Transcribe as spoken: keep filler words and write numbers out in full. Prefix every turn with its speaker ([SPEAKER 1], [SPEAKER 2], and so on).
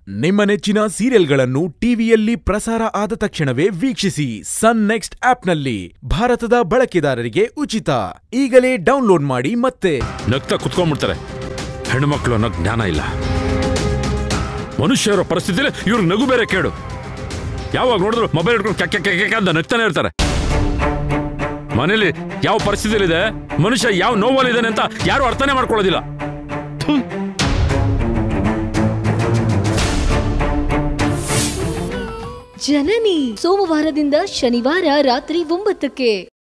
[SPEAKER 1] ನಿಮ್ಮ ನೆಚ್ಚಿನ ಸೀರಿಯಲ್ಗಳನ್ನು ಟಿವಿಯಲ್ಲಿ ಪ್ರಸಾರ ಆದ ತಕ್ಷಣವೇ ವೀಕ್ಷಿಸಿ ಸನ್ ನೆಕ್ಸ್ಟ್ ಆಪ್ನಲ್ಲಿ. ಭಾರತದ ಬಳಕೆದಾರರಿಗೆ ಉಚಿತ. ಈಗಲೇ ಡೌನ್ಲೋಡ್ ಮಾಡಿ. ಮತ್ತೆ
[SPEAKER 2] ನಗ್ತಾ ಕುತ್ಕೊಂಡ್ಬಿಡ್ತಾರೆ. ಹೆಣ್ಣು ಮಕ್ಕಳು ಅನ್ನೋ ಜ್ಞಾನ ಇಲ್ಲ. ಮನುಷ್ಯರ ಪರಿಸ್ಥಿತಿಯಲ್ಲಿ ಇವ್ರಿಗೆ ನಗು ಬೇರೆ ಕೇಳು. ಯಾವಾಗ ನೋಡಿದ್ರು ಮೊಬೈಲ್ ಇಟ್ಕೊಂಡು ಕ್ಯಾಕ್ ಕ್ಯಾಕ್ ಕ್ಯಾಕ್ ಅಂತ ನಗ್ತಾನೆ ಇರ್ತಾರೆ. ಮನೇಲಿ ಯಾವ ಪರಿಸ್ಥಿತಿಯಲ್ಲಿದೆ, ಮನುಷ್ಯ ಯಾವ ನೋವಲ್ಲಿದ್ದಾನೆ ಅಂತ ಯಾರು ಅರ್ಥನೇ ಮಾಡ್ಕೊಳ್ಳೋದಿಲ್ಲ.
[SPEAKER 3] ಜನನಿ ಸೋಮವಾರದಿಂದ ಶನಿವಾರ ರಾತ್ರಿ ಒಂಬತ್ತಕ್ಕೆ.